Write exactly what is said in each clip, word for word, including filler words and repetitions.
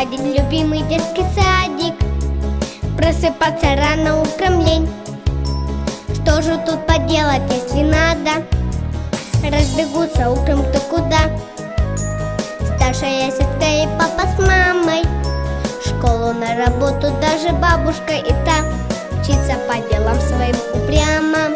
ходить в любимый детский садик. Просыпаться рано утром лень. Что же тут поделать, если надо? Разбегутся утром кто куда. Старшая сестра и папа с мамой. В школу, на работу, даже бабушка и та учиться по делам своим упрямо.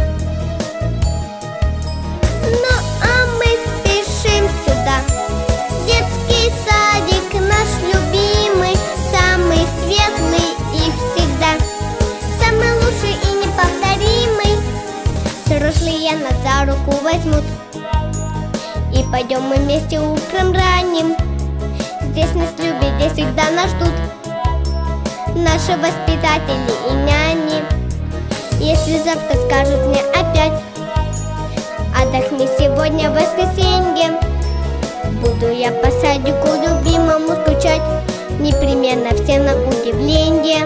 Ну а мы спешим сюда. Детский садик наш любимый, самый светлый и всегда самый лучший и неповторимый. Взрослые нас за руку возьмут, и пойдем мы вместе утром ранним. Здесь нас любят, здесь всегда нас ждут наши воспитатели и няни. Если завтра скажут мне опять: отдохни сегодня в воскресенье, буду я по садику любимому скучать, непременно все на удивление.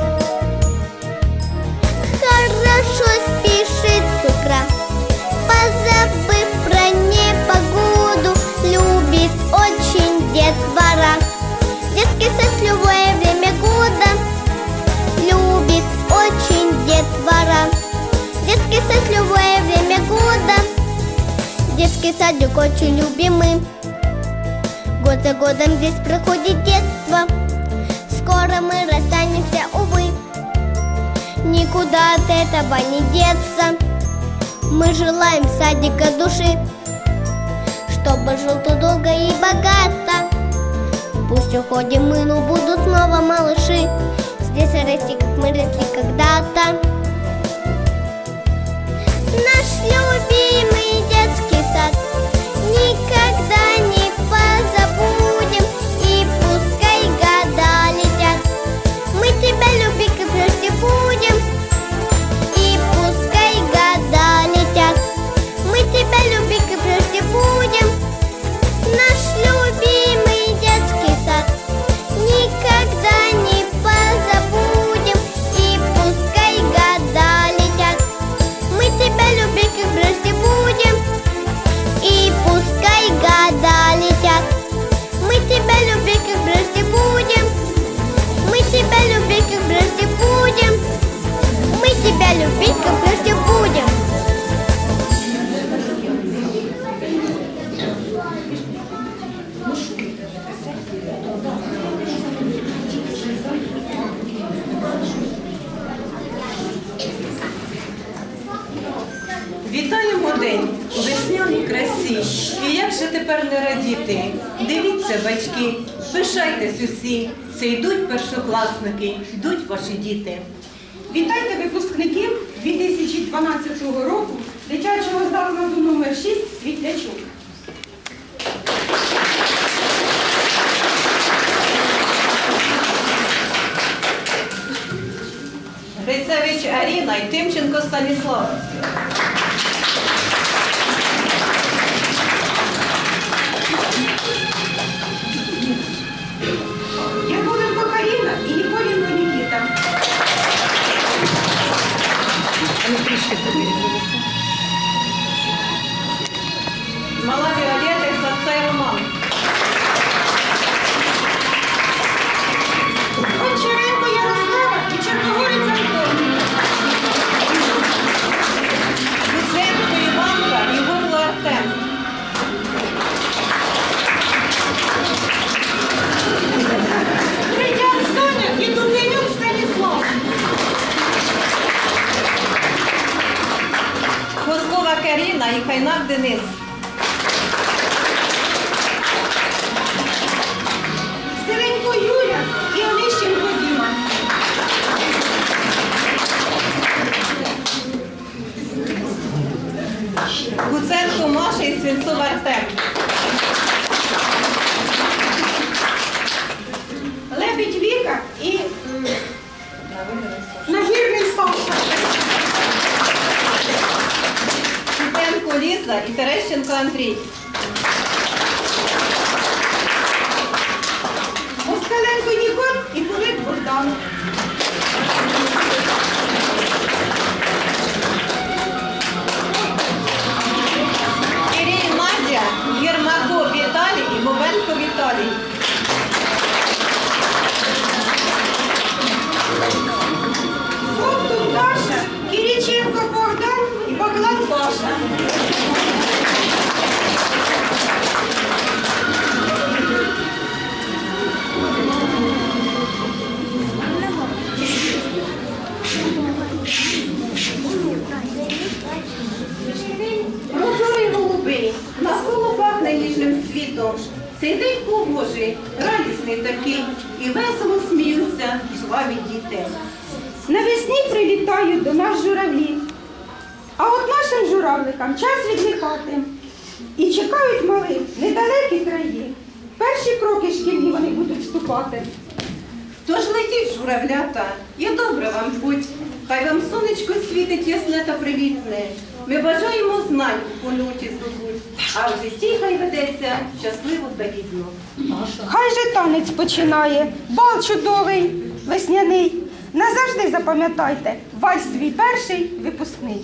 Хорошо спешит с утра, позабыв про непогоду, любит очень детвора. Детский сад любое время года любит очень детвора. Детский сад любое время года. Детский садик очень любимый. Год за годом здесь проходит детство. Скоро мы расстанемся, увы. Никуда от этого не деться. Мы желаем садика души, чтобы жил тут долго и богато. Пусть уходим мы, но будут снова малыши здесь расти, как мы росли когда-то. Наш любимый детский сад никогда не позабудем, и пускай года летят, мы тебя любить как прежде будем. И пускай года летят, мы тебя любить как прежде будем. Наш любимый детский сад никогда не позабудем, и пускай года летят, мы тебя любить как прежде будем. И пускай года летят, мы тебя любить как прежде будем. Мы тебя любить как прежде будем. Мы тебя любить как прежде будем. Вітаємо день у весняній красі. І як же тепер не радіти? Дивіться, батьки, пишайтесь усі. Це йдуть першокласники, йдуть ваші діти. Вітайте випускників дві тисячі дванадцятого року дитячого закладу номер шість «Світлячок». Грицевич Аріна і Тимченко Станіслав. Якуленко Каріна і Ніколенко Нікіта. Мала Віолетта і Сацай Роман. Гончаренко Ярослава і Чорногорець Антон. Кузенко Іванка і Горло Артем. Третяк Соня і Дуденюк Станіслав. Козлова Каріна і Хайнак Денис. Сиренько Юля і Онищенко Діма. Куценко Маша і Свинцов Артем. Лебідь Віка і м, Нагірний Саша. Кутенко Ліза і Терещенко Андрій. Москаленко Ніколь і Кулик Богдан. Кирій Надя, Єрмаков Віталій і Бобенко Віталій. голуби, навколо пахне ніжним світом. Цей день погожий, радісний такий, і весело сміються жваві діти. Навесні прилітають до нас журавлі, а от нашим журавликам час відлітати. І чекають мали недалекі краї. Перші кроки шкільні вони будуть вступати. Тож летіть, журавлята, і добре вам будь. Хай вам сонечко світить ясне та привітне. Ми бажаємо знань у люті здобуть, а в житті хай ведеться щасливо та гідно. Хай же танець починає, бал чудовий, весняний. Назавжди запам'ятайте, вальс свій перший випускний.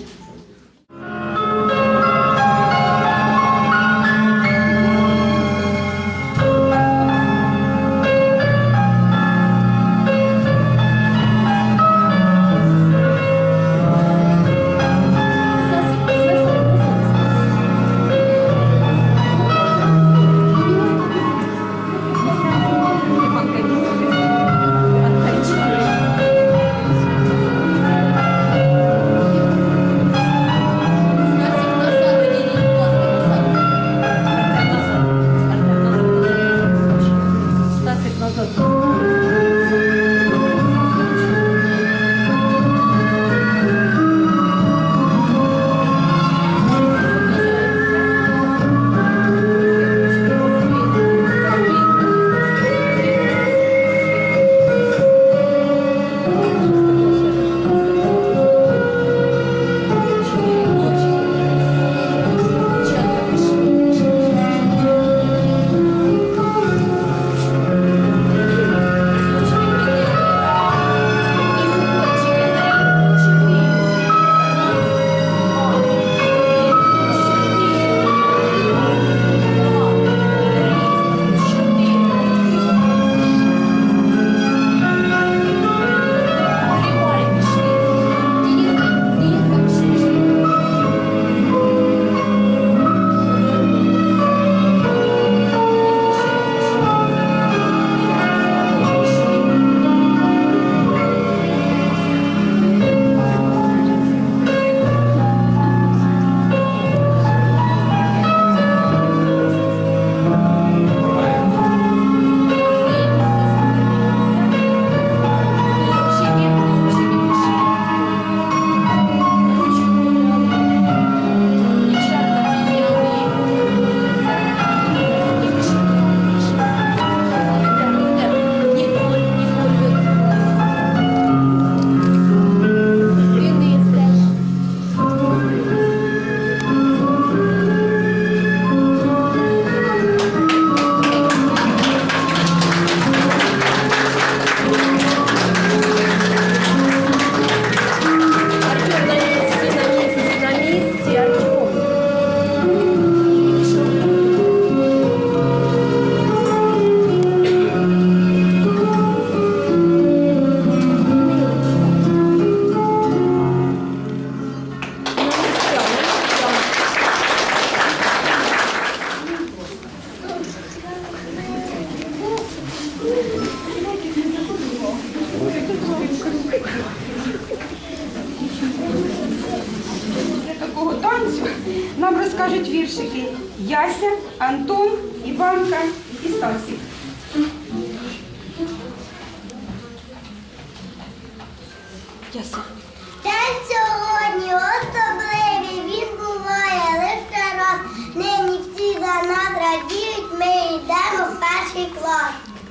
Нам розкажуть віршики Яся, Антон, Іванка і Стасік. Яся. День сьогодні особливий, він буває лише раз. Нині всі за нас радіють, ми йдемо в перший клас.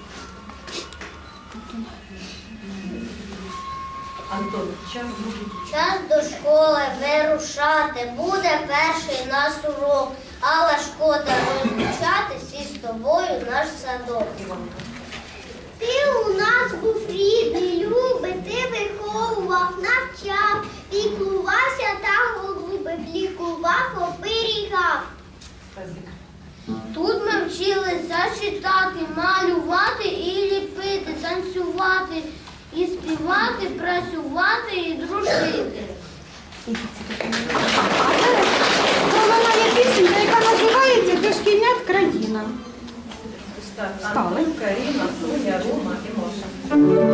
Антон, час буде. Час до школи вирушати, буде перший наш урок, але шкода розлучатись із тобою наш садок. Ти у нас був рідний, любий, ти виховував, навчав, піклувався та голубив, лікував, оберігав. Тут ми вчилися читати, малювати і ліпити, танцювати, і співати, працювати і дружити. Головна є пісенька, яка називається «Дошкільнят країна». Антон, Каріна, Соня, Рома і Моша.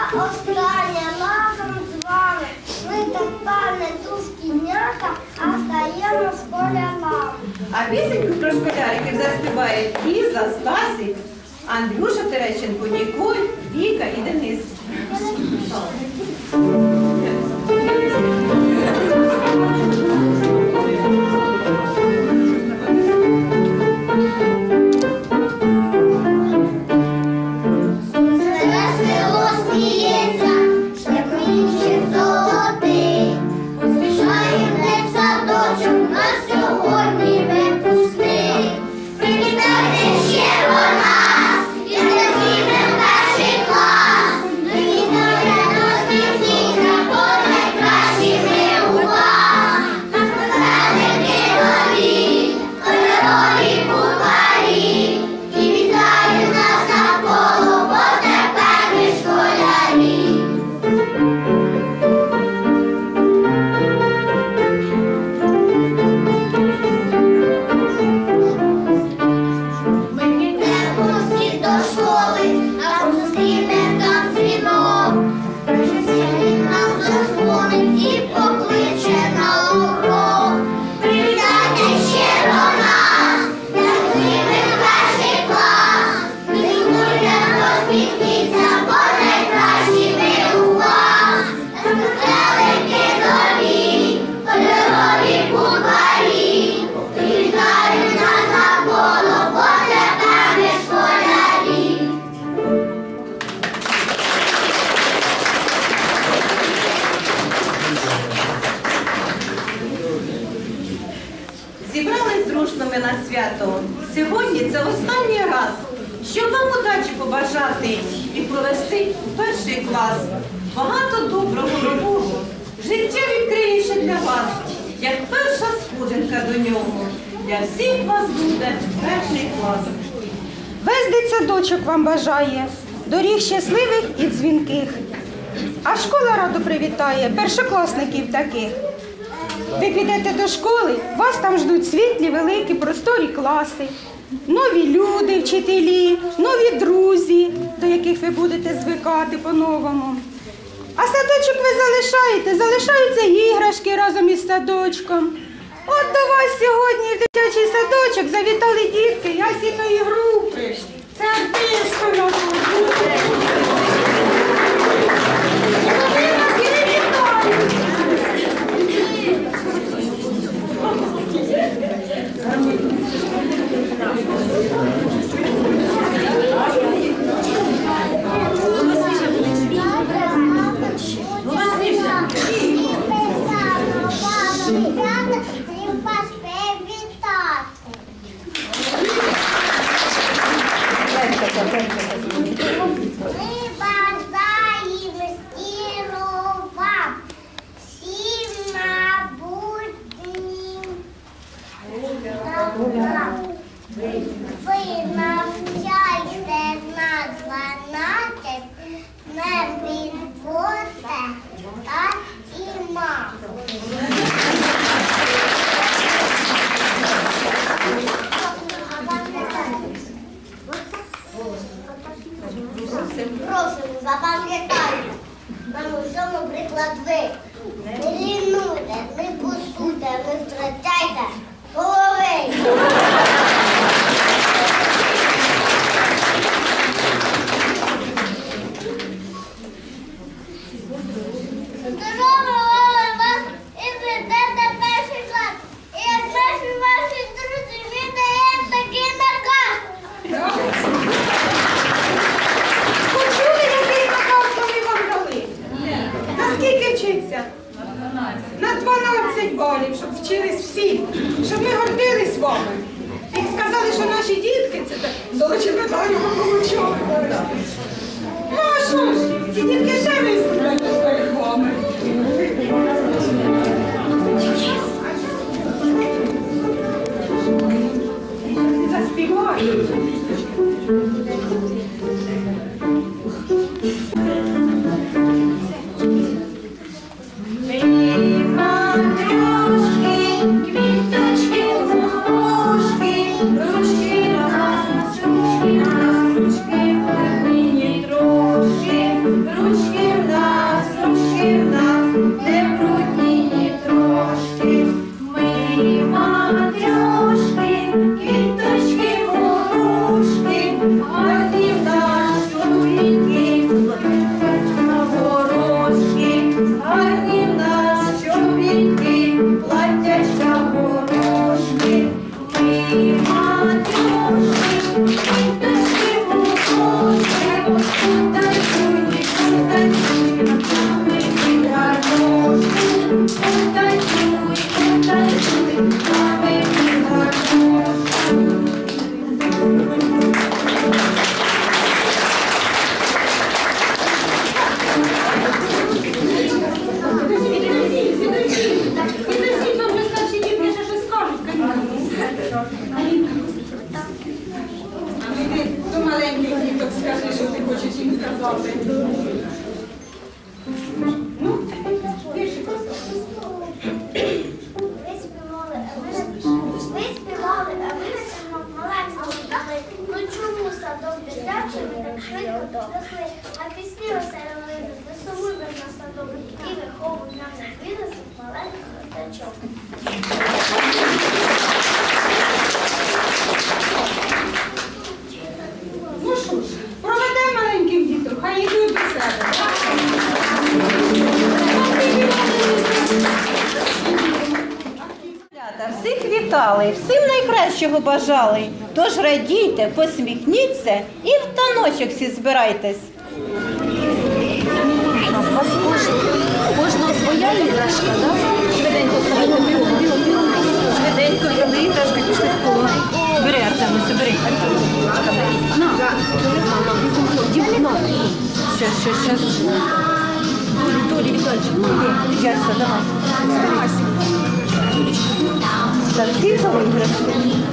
остання разом з вами. Ми так, пане Тускінята, а стаємо школярами. А пісеньку про школяриків заспівають Ліза, Стасик, Андрюша Терещенко, Ніколь, Віка і Денис. Зібрались дружно ми на свято. Сьогодні це останній раз, щоб вам удачі побажати і провести у перший клас. Багато доброго нового життя відкриє ще для вас, як перша сходинка до нього. Для всіх вас буде перший клас. Весь дитсадочок вам бажає доріг щасливих і дзвінких. А школа радо привітає першокласників таких. Ви підете до школи, вас там ждуть світлі, великі, просторі класи, нові люди, вчителі, нові друзі, до яких ви будете звикати по-новому. А садочок ви залишаєте, залишаються іграшки разом із садочком. От до вас сьогодні в дитячий садочок завітали дітки ясільної групи. Це артистка наша. Вони нас і не вітають. Ми бажаємо щиро вам всім майбутнім добра. Ви навчайте на дванадцять, не підводьте та і мам. Просимо, запам'ятайте, нам усьому приклад ви. Не лінуйте, не пустуйте, не втрачайте голови. Здорового вас і ведете перший клас. І як перші ваші друзі, ми даємо такий наказ. Почули, який наказ вони вам дали? Наскільки вчиться? На дванадцять балів, щоб вчились всі, щоб ми гордились вами. І сказали, що наші дітки це так золоті медалі вам получали. Ну а що ж, ці дітки ще виступлять перед вами. Заспівають. Ручки Ну що ж, проведе маленьким дітям, хай йдуть до себе. Всіх вітали, всім найкращого бажали. Тож радійте, посміхніться і в таночок всі збирайтесь. У вас кожного своя іграшка, так? Швиденько ставайте біло, біло. Швиденько взяли іграшку, пішли в коло. Бери, Артемуся, бери. На. Щас, щас, щас. Толі, Вітальчик. Яся, давай. Так, ти взяла іграшку?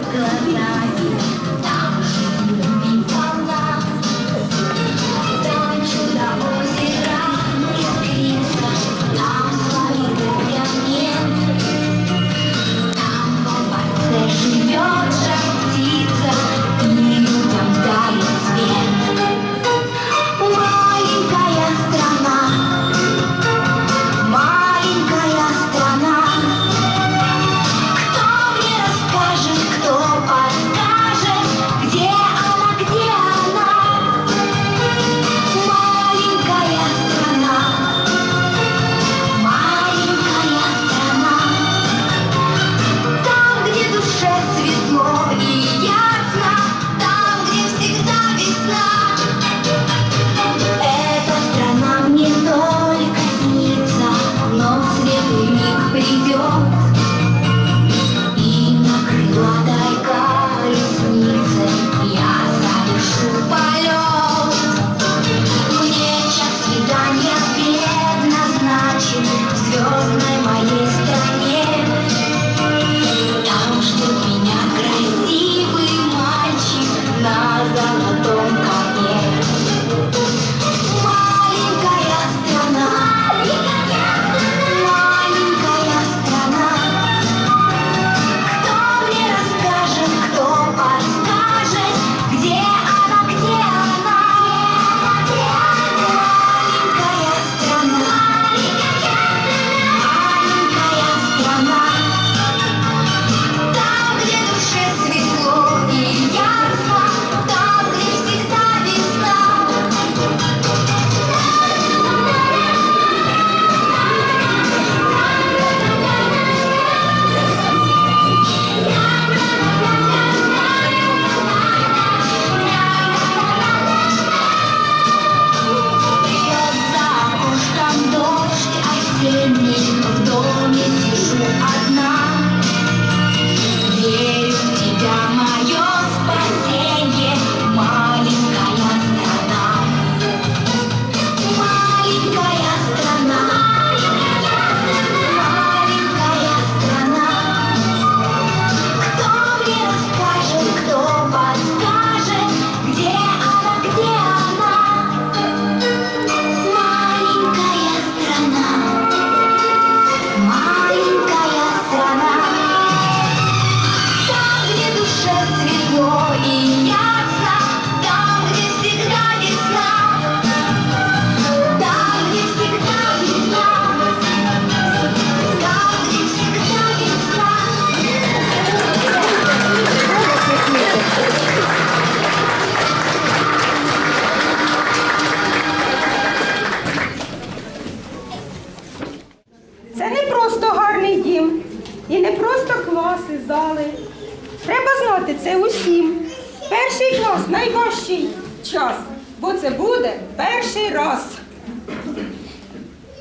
зали. Треба знати це усім. Перший клас – найважчий час, бо це буде перший раз.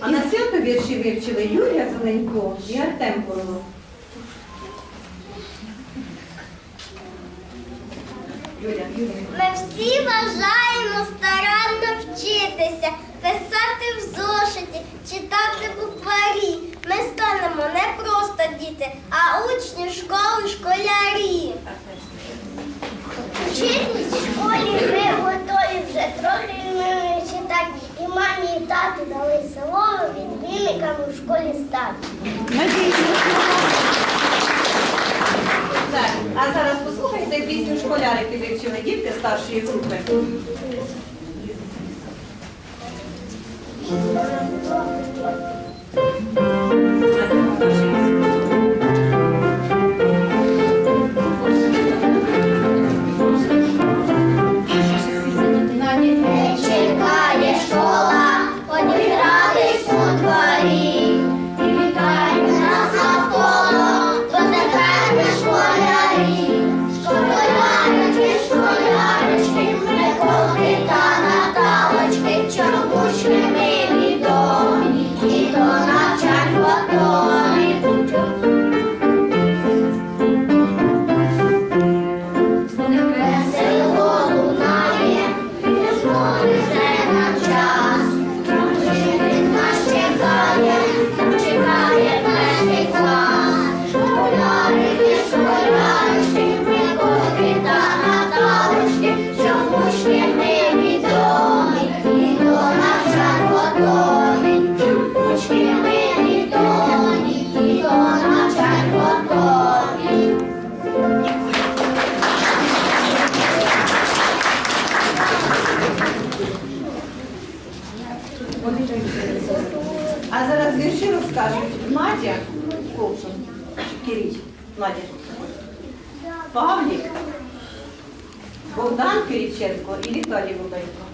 А на свято вірші вивчили Юлія Зеленько і Артем Королов. Юля, Юля. Ми всі бажаємо старанно вчитися, писати в зошиті, читати букварі. Ми станемо не просто діти, а учні школи, школярі. Вчитись в школі ми готові вже трохи вміємо читати. І мамі, і тату дали слово відмінниками в школі стати. Так, а зараз послухайте пісню «Школярики» вивчили дітки старшої групи. Не чекає школа, одігрались у дворі. Вітають нас навколо, то тепер ми школярі. Школярички, школярички, Миколки та Наталочки, чому ж ми відомі і до навчань готові. Весело лунає, до школи вже на час. Вчитель нас чекає, чекає перший клас. Школярики, школярички, Миколки та Наталочки, чому ж ми відомі і до навчань готові. Чому ж ми відомі і до навчань готові. А зараз вірші розкажуть Надя Ковшин, Кирич, Надя, Павлік, Богдан Кириченко і Віталій Бубенко.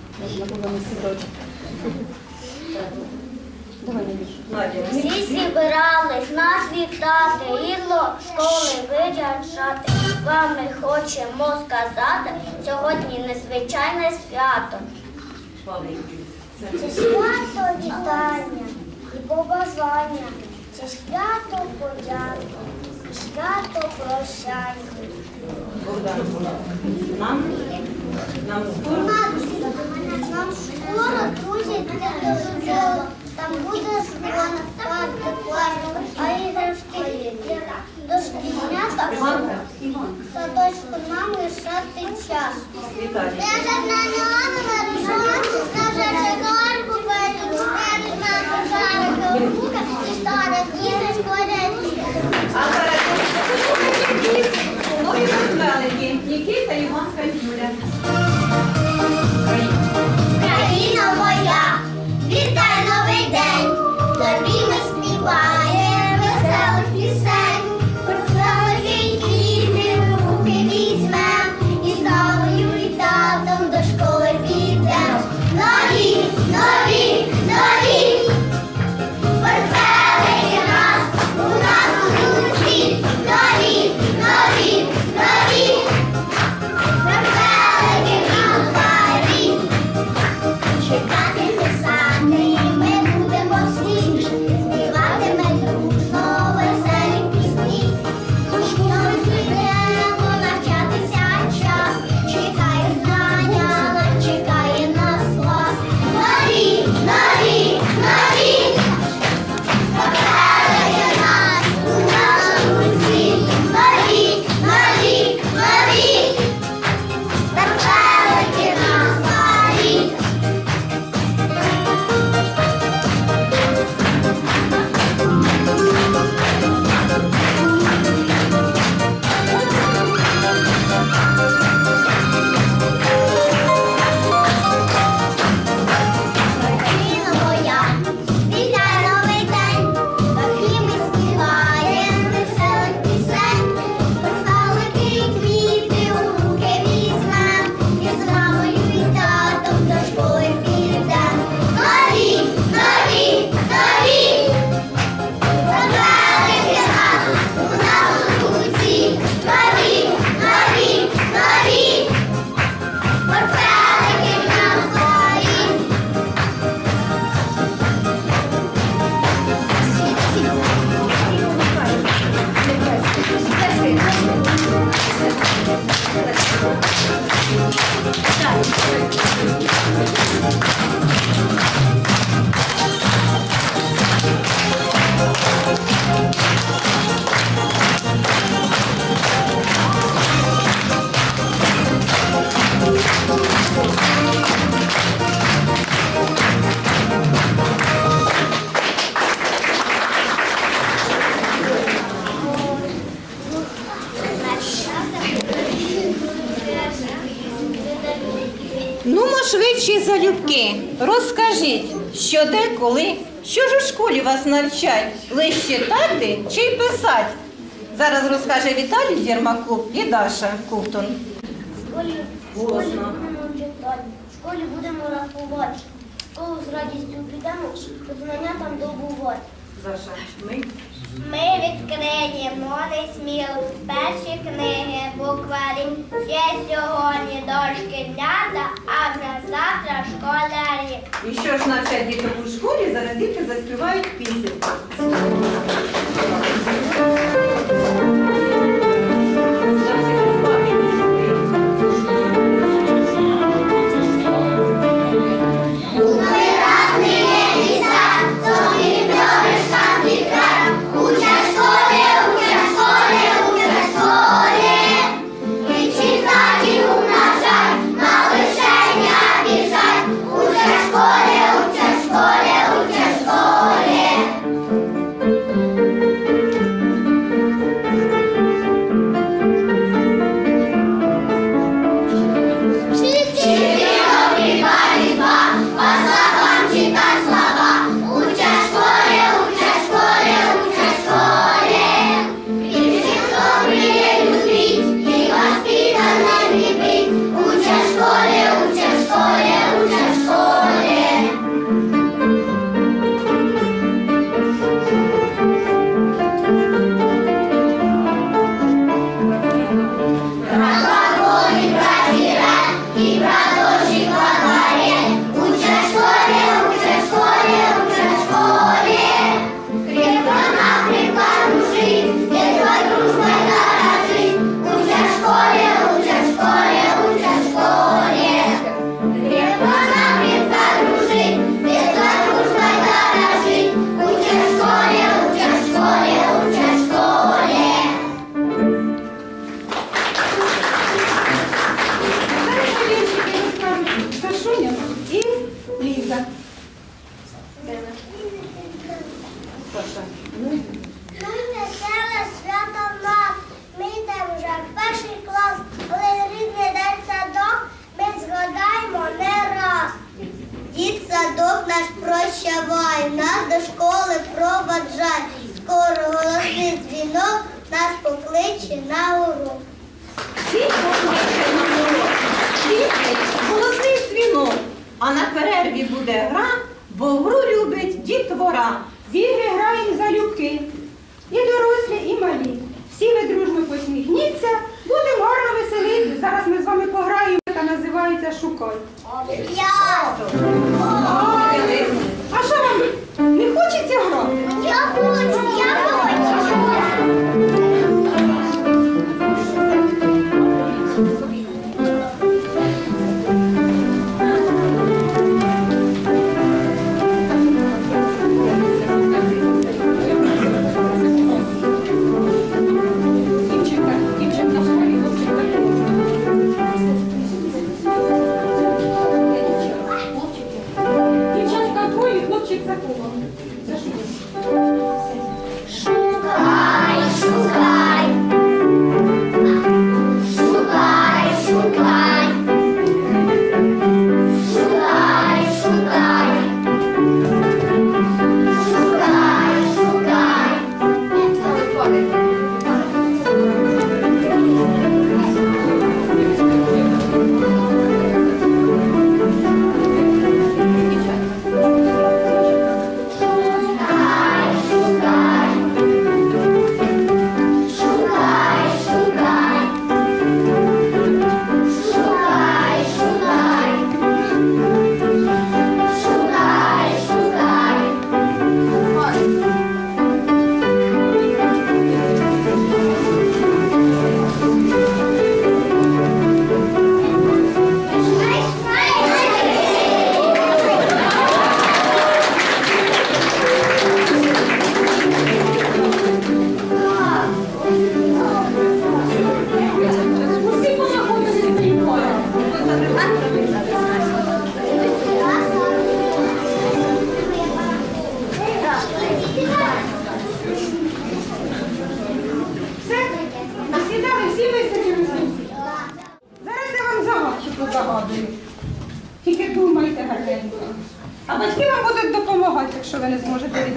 Надя. Всі зібрались нас вітати і до школи виряджати. Вам ми хочемо сказати, сьогодні незвичайне свято. Павлік. Це свято вітання і побажання, це свято подяки, і свято прощання. Богдан. Нам? Нам скоро? Нам скоро, друзі, буде весело. Там буде школа, парки, парки, а іграшки дошкільнята, садочку нам лишати час. Віталій. Лежать на ньому нарушати, лежать гарку, перед нами жарки, рука і старих діти школярі. А зараз нові розглянені Нікіта, Іванка і Юля. Країна моя, вітай новий день, тобі ми Товариші залюбки, розкажіть, що де, коли, що ж у школі вас навчать, лиш читати чи й писати? Зараз розкаже Віталій Єрмаков і Даша Ковтун. В школі, в школі будемо читати, в школі будемо рахувати, в школу з радістю підемо, щоб знання там добувати. Даша, ми. Ми відкриємо несміло перші книги, букварі. Ще сьогодні дошкільнята, а вже завтра школярі. І що ж навчать діток у школі, зараз діти заспівають пісеньку. Прощавай, нас до школи проваджай, скоро голосний дзвінок нас покличе на урок. Голосний дзвінок, а на перерві буде гра, бо гру любить дітвора. В ігри граємо залюбки, і дорослі, і малі. Всі ви дружно посміхніться, будемо гарно веселити. Зараз ми з вами пограємо, яка називається «Шукай». Я! А що вам, не хочеться грати? Я хочу, я хочу!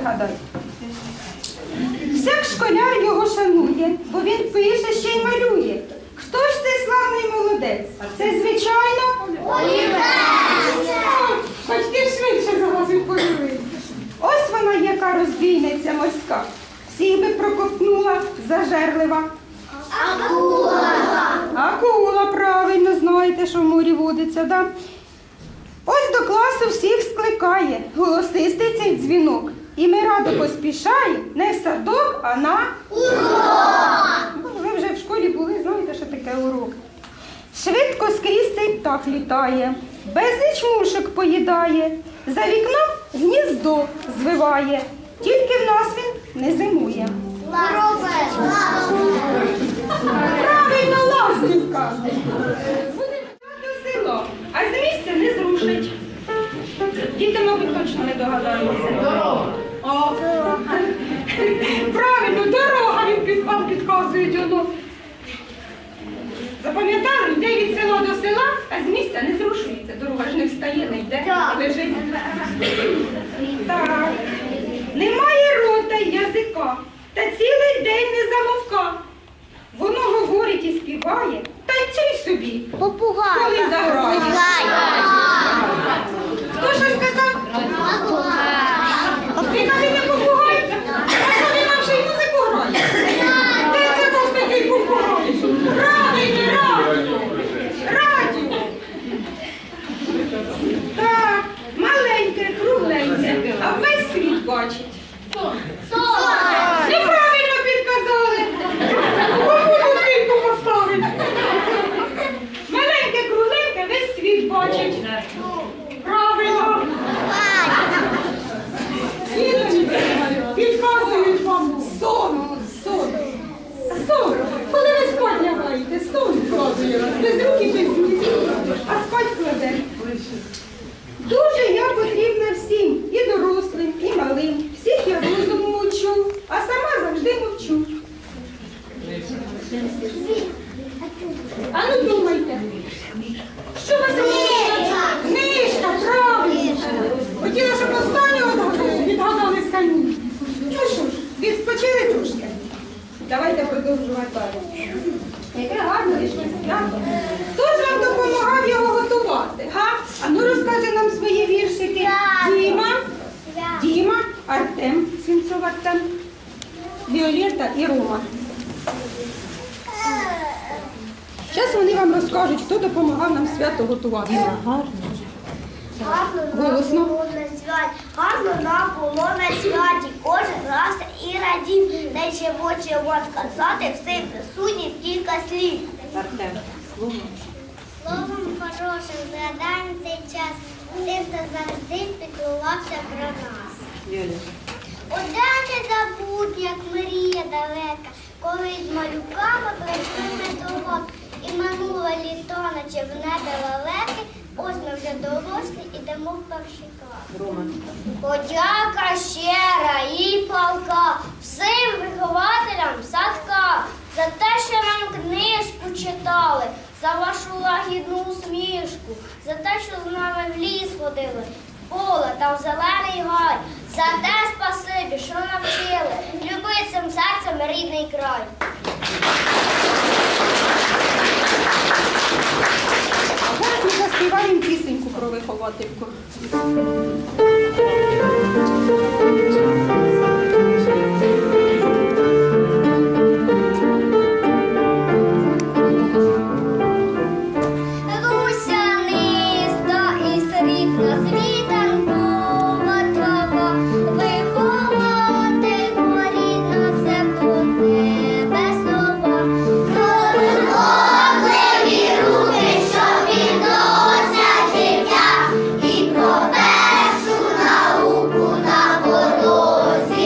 відгадайте. Всяк школяр його шанує, бо він пише, ще й малює. Хто ж цей славний молодець? Це, звичайно, олівець! Хоч ти швидше за вас відповіли. Ось вона, яка розбійниця морська. Всіх би проковтнула зажерлива. Акула! Акула, правильно, знаєте, що в морі водиться, да? Ось до класу всіх скликає голосистий цей дзвінок. І ми радо поспішаємо не в садок, а на урок. Ви вже в школі були, знаєте, що таке урок. Швидко скрізь цей птах літає, безліч мушок поїдає, за вікном гніздо звиває, тільки в нас він не зимує. Правильно, ластівка. Буде до село, а з місця не зрушить. Діти, мабуть, точно не догадаються. Дорога. О, правильно, дорога, він під вам підказують одну. Запам'ятали, йде від села до села, а з місця не зрушується. Дорога ж не встає, не йде, лежить. Так. Немає рота й язика, та цілий день не замовка. Воно говорить і співає, танцюй собі. Попугай. Коли заграє. Хто що сказав? Він навіть не попугай. А що він нам ще й музику грає? Де це вас такий попугай? Правильно, радіо. Радіо. Так, маленьке, кругленьке, а весь світ бачить. Неправильно підказали. Кому світку поставить? Маленьке, кругленьке, весь світ бачить. Правильно. Підказують вам сон. Сон. Сон. Коли ви спать лягаєте, сон вказує вас. Без руки, без ніг. А спать кладе. Дуже я потрібна всім. І дорослим, і малим. Всіх я розуму учу, а сама завжди мовчу. А ну думайте. Що вас книжка? Книжка, правильно. Хотіла, щоб останнього відгадали самі. Ну що ж, відпочили трошки. Давайте продовжувати далі. Яке гарне вийшло свято. Хто ж вам допомагав його готувати? Га? А ну розкаже нам свої віршики. Діма, Діма, Артем, Свинцов Артем, Віолетта і Рома. Зараз вони вам розкажуть, хто допомагав нам свято готувати. Гарно. Гарно нам було на святі, гарно нам було на святі, кожен раз і радів, не ще хочемо сказати всім присутнім кілька слів. Словом хорошим згадаємо цей час, тим, хто завжди піклувався про нас. Оде не забудь, як мрія далека, коли з малюками прийшли ми до вас, і минуло літо, наче в небі лелеки, ось ми вже дорослі, ідемо в перший клас. Подяка щира і палка всім вихователям садка за те, що нам книжку читали, за вашу лагідну усмішку, за те, що з нами в ліс ходили, в поле та в зелений гай, за те спасибі, що навчили любити цим серцем рідний край. А зараз ми заспіваємо пісеньку про виховательку. І про першу науку на порозі.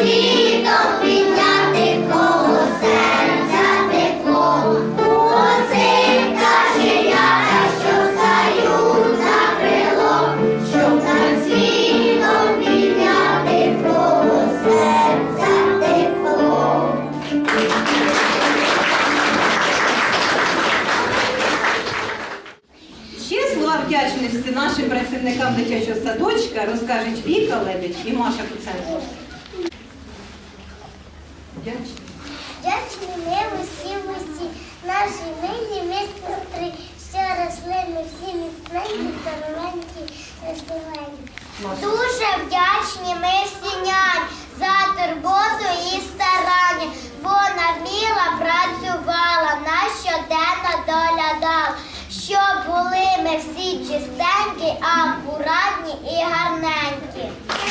світом підняти коло серця тепло. Оцим кашенята, що стають на крило, щоб над світом підняти коло серця тепло. Ще слова вдячності нашим працівникам дитячого садочка розкажуть Віка Лебедь і Маша Куценко. Вдячні. Вдячні ми усі, усі, наші милі ми сестри, що росли ми всі міцненькі, здоровенькі, красивенькі. Дуже вдячні ми всі нянь за турботу і старання. Вона вміла, працювала, нас щоденно доглядала, щоб були ми всі чистенькі, акуратні і гарненькі.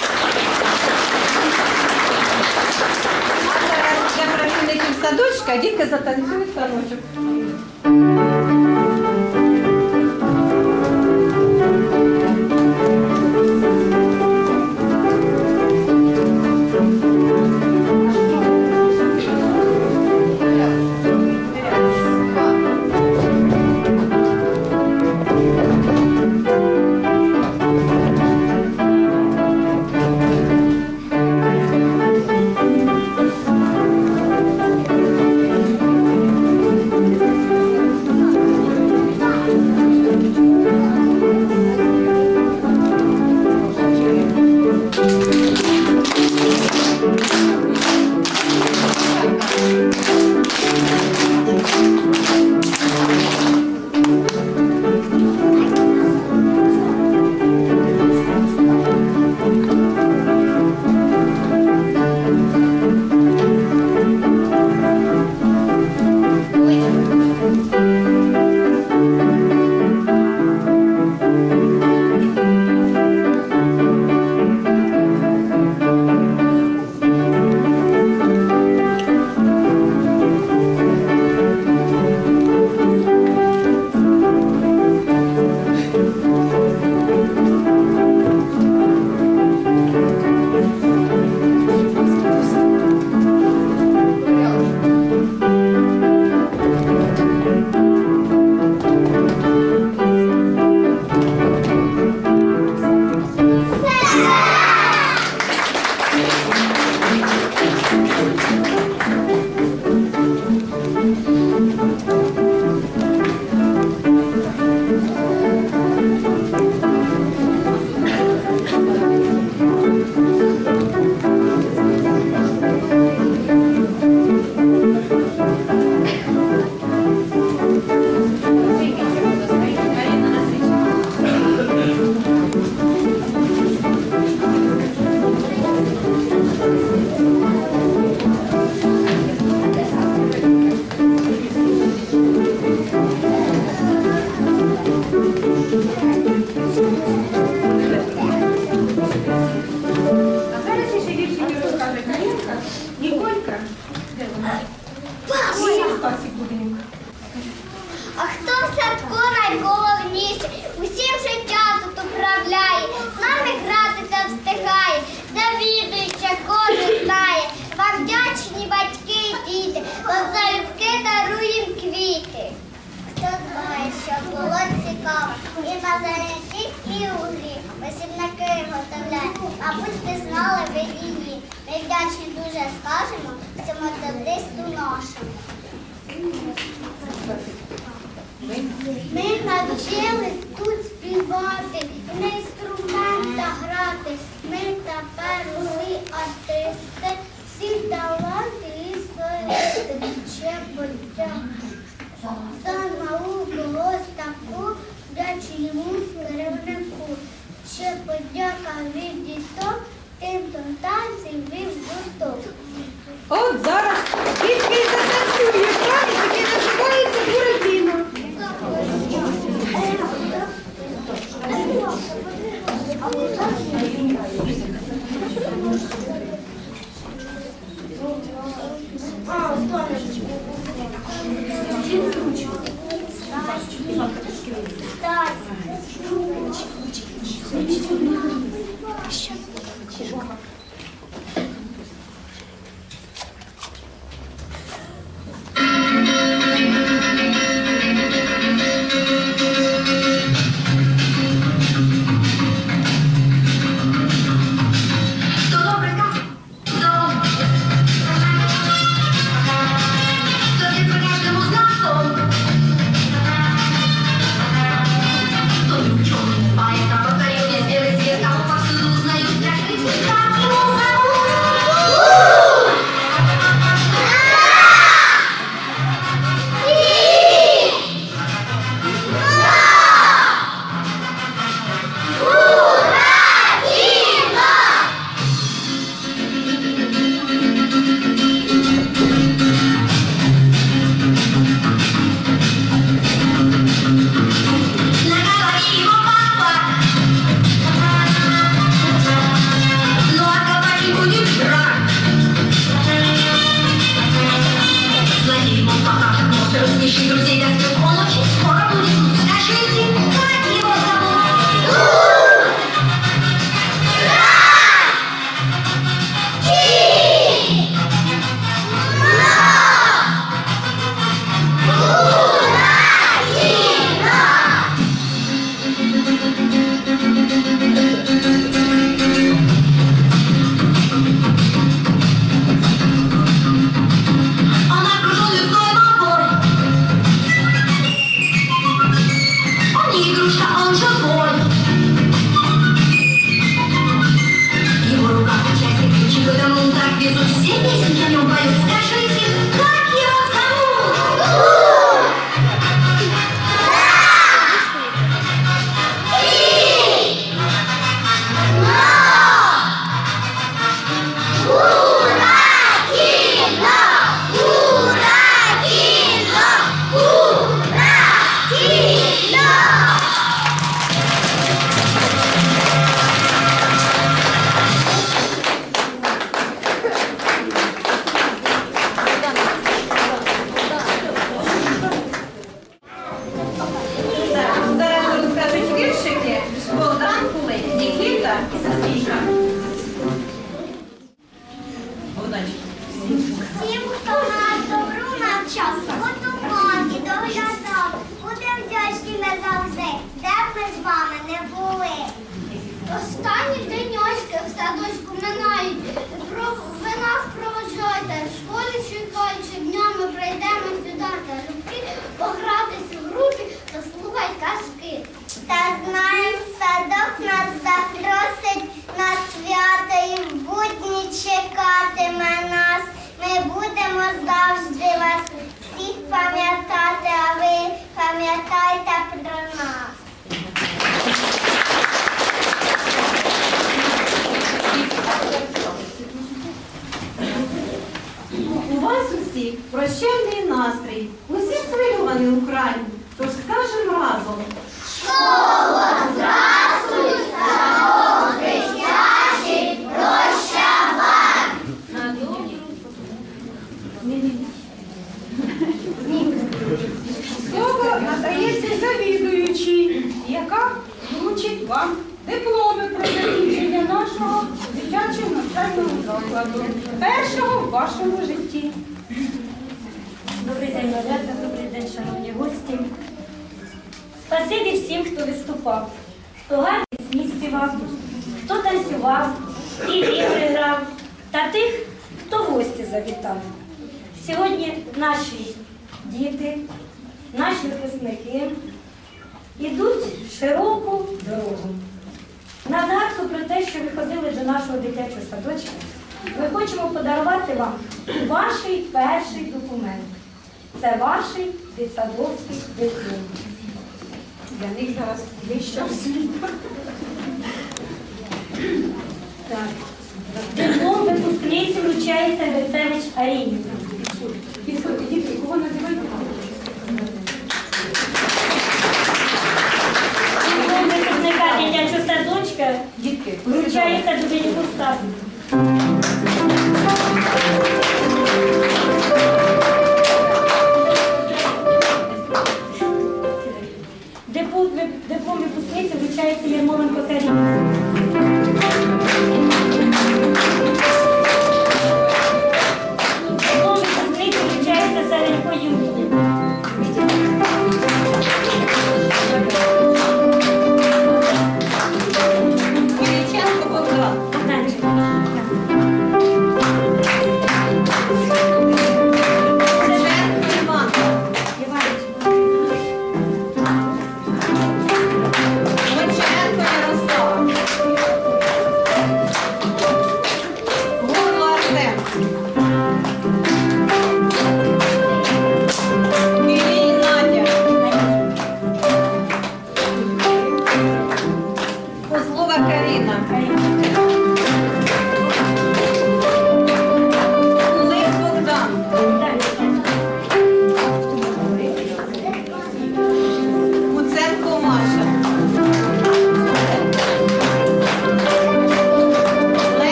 А зараз для працівників садочка дітки затанцюють таночок. А хто в садку найголовніше? Усім життя тут управляє, з нами гратися встигає, завідуюча кожен знає. Вам вдячні батьки і діти, вам залюбки даруєм квіти. Хто дбає, щоб було цікаво, і на занятті, і у грі, посібники готовляє, мабуть, ви знали ви і ні. Ми вдячні дуже скажемо цьому методисту нашому. Ми навчились тут співати, і на інструментах грати. Ми тепер усі артисти, всі таланти і солісти. Ще подяка за науку ось таку, вдячні йому керівнику. Ще подяка від діток, тим, хто танців вів гурток. От зараз дітки затанцюють танець, який називається Буратіно. Злодей он пока но разнищий друзей достает, он очень скоро будет. Скажите, как его зовут? Всім, хто нас добру навчав, готував і доглядав, будемо вдячні назавжди, де б ми з вами не були. Останні деньочки в садочку минають, ви нас проводжаєте, в школі чекаючи, днями прийдемо сюди та любки, погратись у групі та слухати казки. Та знаємо, садок нас запросить на свято і в будні чекатиме нас. Ми будемо завжди вас всіх пам'ятати, а ви пам'ятайте про нас. У вас усіх прощальний настрій, усі схвильовані у краї, тож скажемо разом. Школа, здравствуй, садок дитячий, прощавай! Слово надається завідуючій, яка вручить вам дипломи про закінчення нашого дитячого навчального закладу, першого в вашому житті. Добрий день, малята, добрий день, шановні гості. Спасибі всім, хто виступав, хто гарні пісні співав, хто танцював, і ігри грав, та тих, хто в гості завітав. Сьогодні наші діти, наші випускники йдуть широку дорогу. На згадку про те, що ви ходили до нашого дитячого садочка, ми хочемо подарувати вам ваш перший документ. Це ваш дитсадовський диплом. Для них зараз вища освіта. Так. Диплом випускниці вручається Грицевич Аріні. Підходьте, діти, кого називають? Диплом випускника дитячого садочка Дітки, вручається Дубенюку Стасу. Диплом, диплом випускниці вручається Ярмоленко Каріні. Диплом випускниці вручається Саренко Юлії. Кириченко Богдан. Богданчик.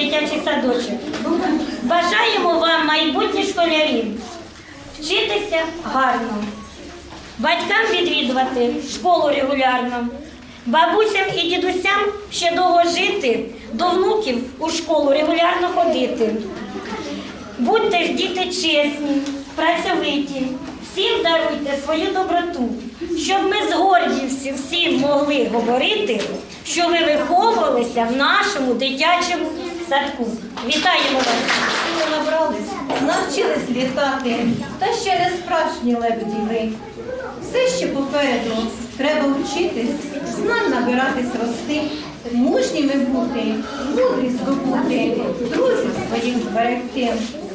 дитячий садочок. Бажаємо вам, майбутні школярі, вчитися гарно, батькам відвідувати школу регулярно, бабусям і дідусям ще довго жити, до внуків у школу регулярно ходити. Будьте ж, діти, чесні, працьовиті, всім даруйте свою доброту, щоб ми з гордістю всім могли говорити, що ви виховувалися в нашому дитячому садку. Вітаємо вас! Ми набрались, навчились літати, та ще не справжні лебеді ви. Все ще попереду треба вчитись, знань набиратись, рости, мужніми бути, мудрість здобути, друзів своїх зберегти.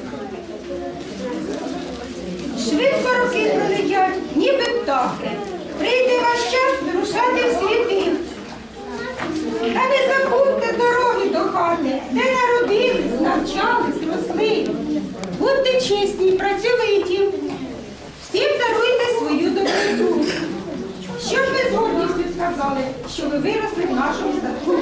Швидко роки пролетять, ніби птахи. Прийде ваш час вирушати в світи. Та не забудьте дороги до хати, де народились, навчались, росли. Будьте чесні, працьовиті. Всім даруйте свою доброту. Щоб ви з гордістю сказали, що ви виросли в нашому садку.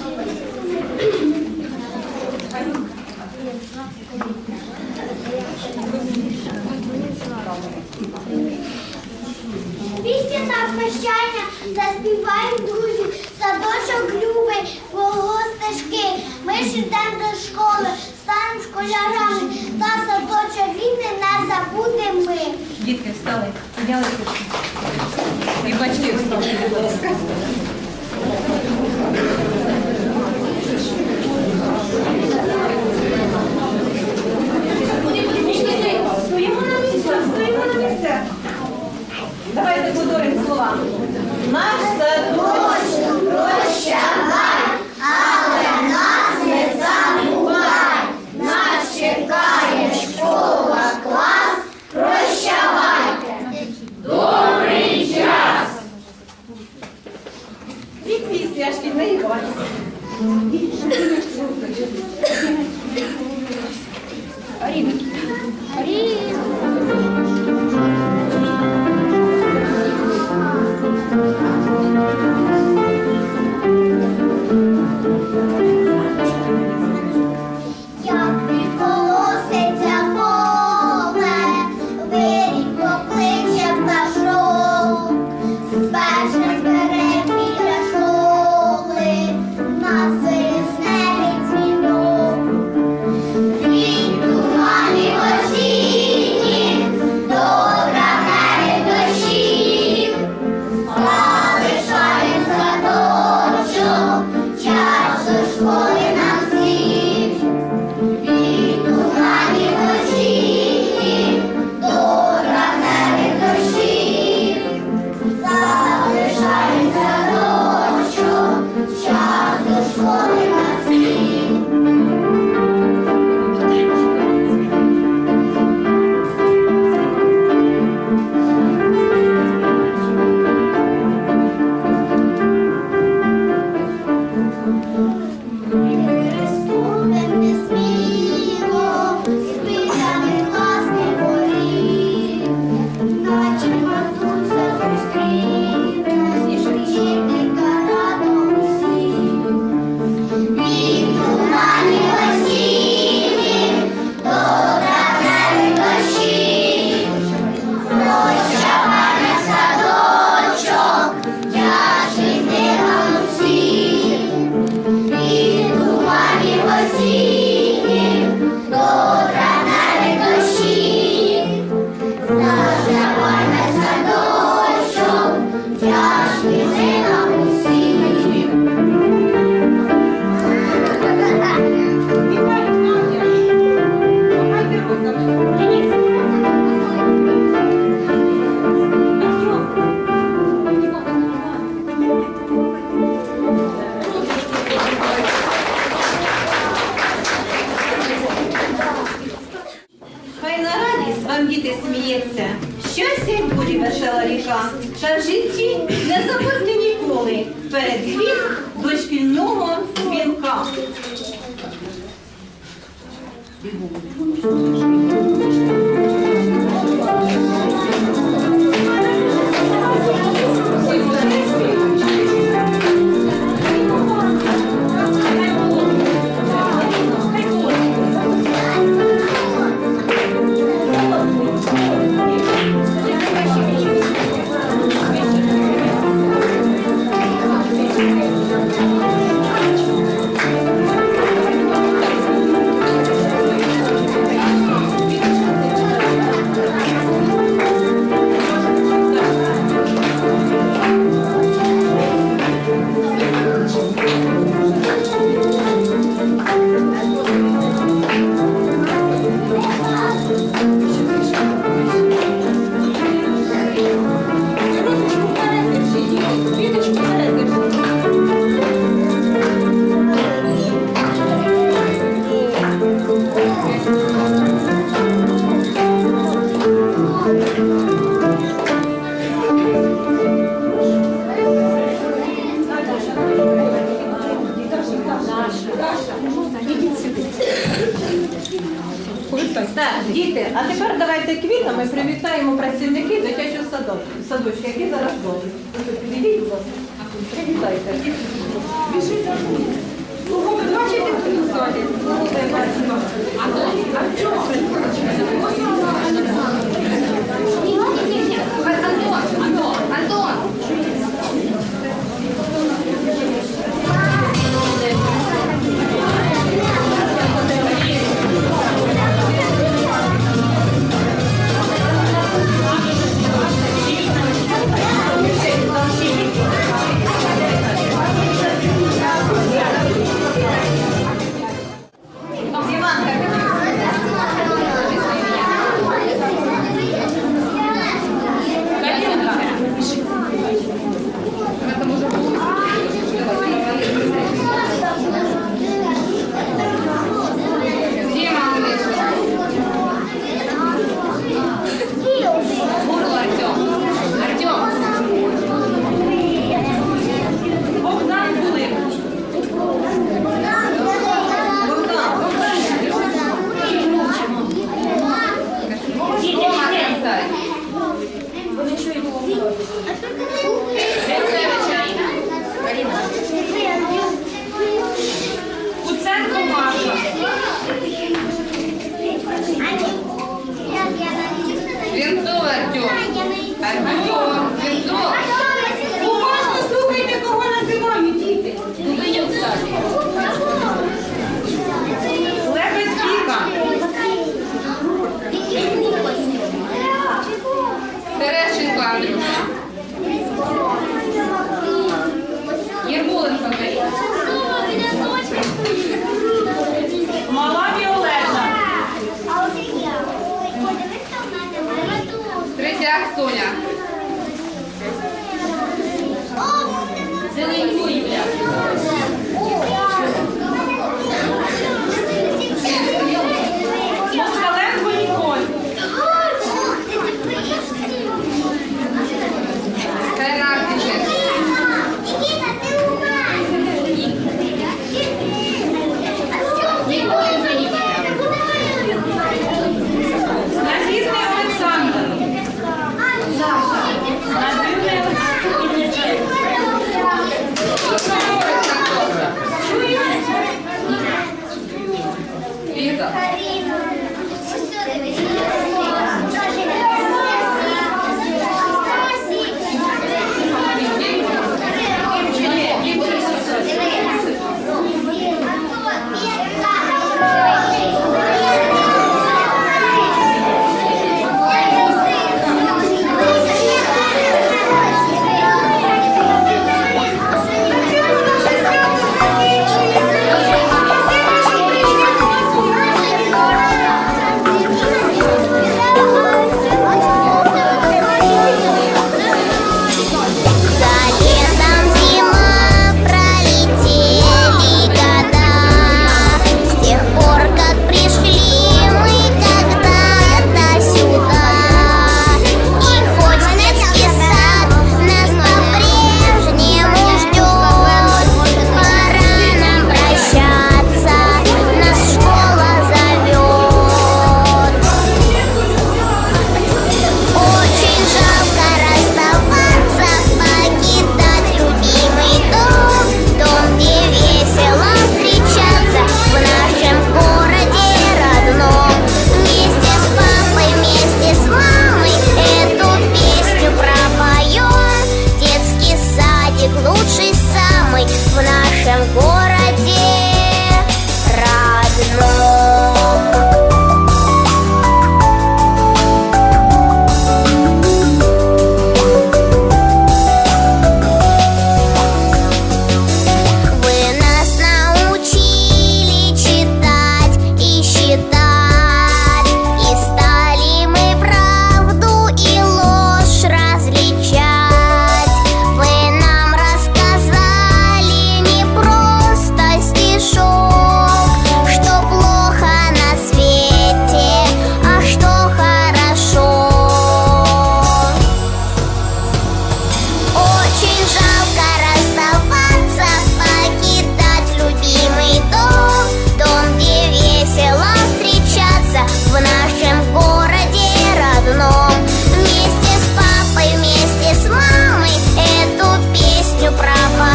Пісня на прощання заспівають друзі, садочок любий, кругом стежки. Ми ж йдемо до школи, станемо школярами, та садочок рідний не забудемо ми. Дітки встали, піднялися. І батьки встали, будь ласка. Стоїмо на місцях, стоїмо на місцях. Давайте повторимо слова. Наш садочок прощавай, але нас не забувай. Нас чекає школа, клас, прощавайте. Добрий час! Від пісня шкільної класі. Як відколоситься поле, вирій покличе пташок, спешне збере біля школи, нас висневий дзвінок. Від туманів осінніх до травневих дощів залишаєм садочок, час до школи нам всім. Від туманів осінніх до травневих дощів залишаєм садочок, час до школи нам всім. Ступим несміло, спитами власних воріт, наче матуся зустріне, вчителька радом усім. Від туманів осінніх до травневих дощів прощавай наш садочок, вдячний ми вам усім. Від туманів осінніх до травневих дощів залишай наш садочок, вдячний ми вам усім. Вітаю, Надя. Помагайте руками. Хай на радість вам, діти, сміється, щастя й бурі весела ріка, та в житті не забудьте ніколи передзвін дошкільного дзвінка. читати. Так, діти, а тепер давайте квітами привітаємо працівників дитячого садочку, садочка, які зараз вдома. Підійдіть, будь ласка. Привітайте. Кого ви бачите тут у залі?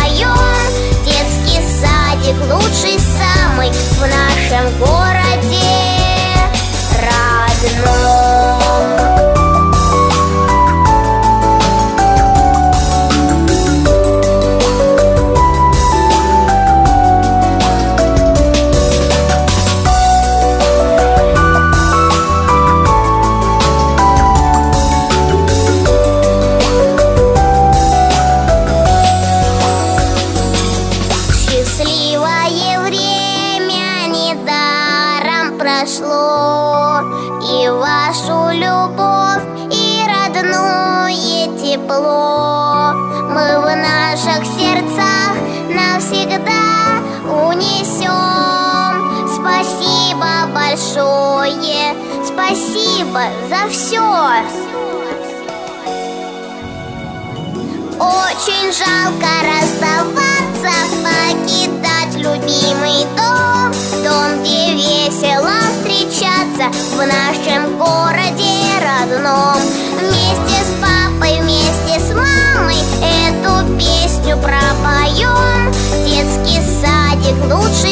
пропоем. Детский садик лучший самый в нашем городе родном. Прошло, и вашу любовь, и родное тепло мы в наших сердцах навсегда унесем. Спасибо большое, спасибо за все. Очень жалко расставаться, покидать любимый дом, дом, где весело встречаться в нашем городе родном. Вместе с папой, вместе с мамой эту песню пропоем. Детский садик лучший